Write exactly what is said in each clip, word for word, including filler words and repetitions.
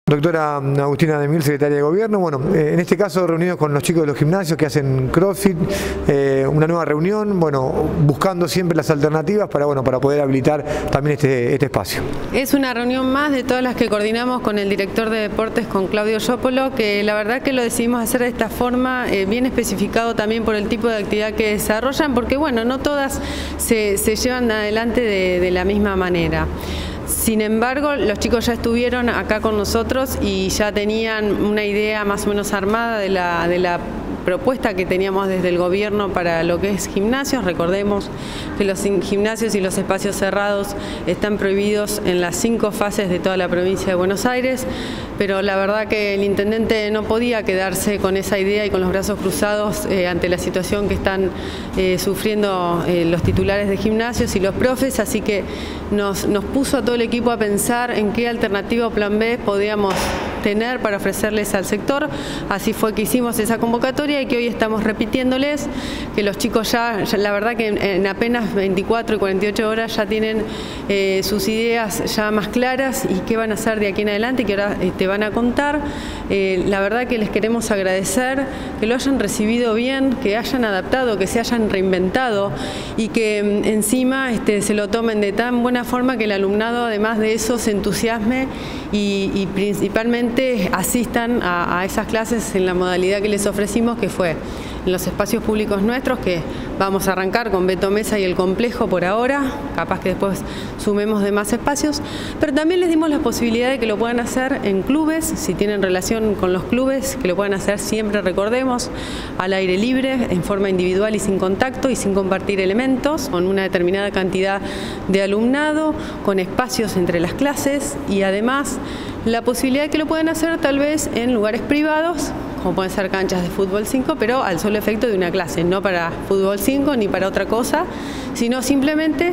Doctora Agustina de Miguel, secretaria de Gobierno. Bueno, eh, en este caso reunidos con los chicos de los gimnasios que hacen CrossFit, eh, una nueva reunión, bueno, buscando siempre las alternativas para, bueno, para poder habilitar también este, este espacio. Es una reunión más de todas las que coordinamos con el director de deportes, con Claudio Yopolo, que la verdad que lo decidimos hacer de esta forma, eh, bien especificado también por el tipo de actividad que desarrollan, porque bueno, no todas se, se llevan adelante de, de la misma manera. Sin embargo, los chicos ya estuvieron acá con nosotros y ya tenían una idea más o menos armada de la, de la propuesta que teníamos desde el gobierno para lo que es gimnasios. Recordemos que los gimnasios y los espacios cerrados están prohibidos en las cinco fases de toda la provincia de Buenos Aires, pero la verdad que el intendente no podía quedarse con esa idea y con los brazos cruzados eh, ante la situación que están eh, sufriendo eh, los titulares de gimnasios y los profes, así que nos, nos puso a todo el equipo a pensar en qué alternativa o plan B podíamos tener para ofrecerles al sector. Así fue que hicimos esa convocatoria y que hoy estamos repitiéndoles que los chicos ya, ya la verdad que en, en apenas veinticuatro y cuarenta y ocho horas ya tienen eh, sus ideas ya más claras y qué van a hacer de aquí en adelante, que ahora eh, te van a contar. Eh, la verdad que les queremos agradecer que lo hayan recibido bien, que hayan adaptado, que se hayan reinventado y que mm, encima este, se lo tomen de tan buena forma que el alumnado además de eso se entusiasme y, y principalmente asistan a, a esas clases en la modalidad que les ofrecimos, que fue en los espacios públicos nuestros, que vamos a arrancar con Beto Mesa y el complejo por ahora, capaz que después sumemos de más espacios, pero también les dimos la posibilidad de que lo puedan hacer en clubes, si tienen relación con los clubes, que lo puedan hacer siempre, recordemos, al aire libre, en forma individual y sin contacto y sin compartir elementos, con una determinada cantidad de alumnado, con espacios entre las clases y además la posibilidad de que lo puedan hacer tal vez en lugares privados, como pueden ser canchas de fútbol cinco, pero al solo efecto de una clase, no para fútbol cinco ni para otra cosa, sino simplemente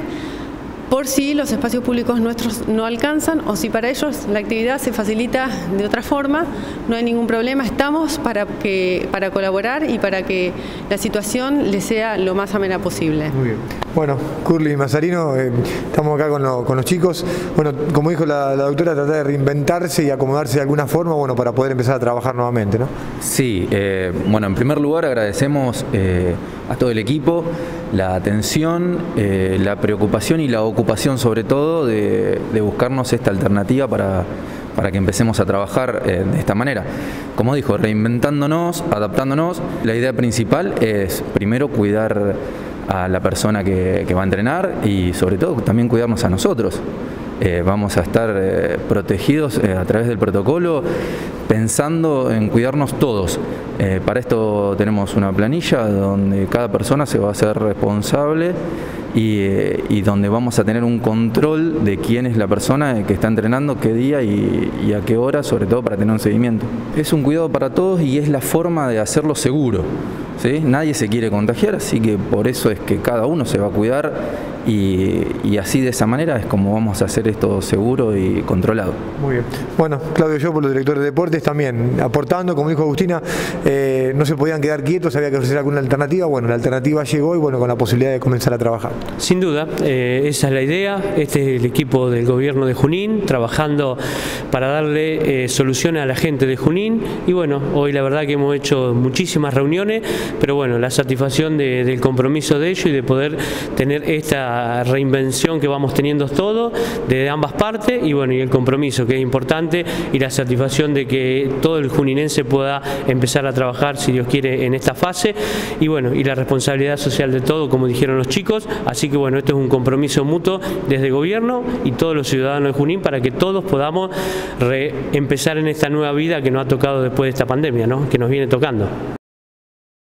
por si los espacios públicos nuestros no alcanzan o si para ellos la actividad se facilita de otra forma, no hay ningún problema, estamos para, que, para colaborar y para que la situación les sea lo más amena posible. Muy bien. Bueno, Curly y Mazarino, eh, estamos acá con, lo, con los chicos. Bueno, como dijo la, la doctora, tratar de reinventarse y acomodarse de alguna forma, bueno, para poder empezar a trabajar nuevamente, ¿no? Sí, eh, bueno, en primer lugar agradecemos eh, a todo el equipo la atención, eh, la preocupación y la ocupación sobre todo de, de buscarnos esta alternativa para, para que empecemos a trabajar eh, de esta manera. Como dijo, reinventándonos, adaptándonos. La idea principal es primero cuidar a la persona que, que va a entrenar y sobre todo también cuidarnos a nosotros. Eh, vamos a estar eh, protegidos eh, a través del protocolo, pensando en cuidarnos todos. Eh, para esto tenemos una planilla donde cada persona se va a hacer responsable y, eh, y donde vamos a tener un control de quién es la persona que está entrenando, qué día y, y a qué hora, sobre todo para tener un seguimiento. Es un cuidado para todos y es la forma de hacerlo seguro, ¿sí? Nadie se quiere contagiar, así que por eso es que cada uno se va a cuidar y, y así de esa manera es como vamos a hacer esto seguro y controlado. Muy bien. Bueno, Claudio Yopolo, director de deportes, también aportando, como dijo Agustina, eh, no se podían quedar quietos, había que ofrecer alguna alternativa. Bueno, la alternativa llegó y bueno, con la posibilidad de comenzar a trabajar. Sin duda, eh, esa es la idea. Este es el equipo del gobierno de Junín, trabajando para darle eh, soluciones a la gente de Junín. Y bueno, hoy la verdad que hemos hecho muchísimas reuniones, pero bueno, la satisfacción de, del compromiso de ellos y de poder tener esta reinvención que vamos teniendo todos, de ambas partes, y bueno, y el compromiso que es importante y la satisfacción de que todo el juninense pueda empezar a trabajar, si Dios quiere, en esta fase, y bueno, y la responsabilidad social de todo, como dijeron los chicos. Así que bueno, esto es un compromiso mutuo desde el gobierno y todos los ciudadanos de Junín para que todos podamos empezar en esta nueva vida que nos ha tocado después de esta pandemia, ¿no? Que nos viene tocando.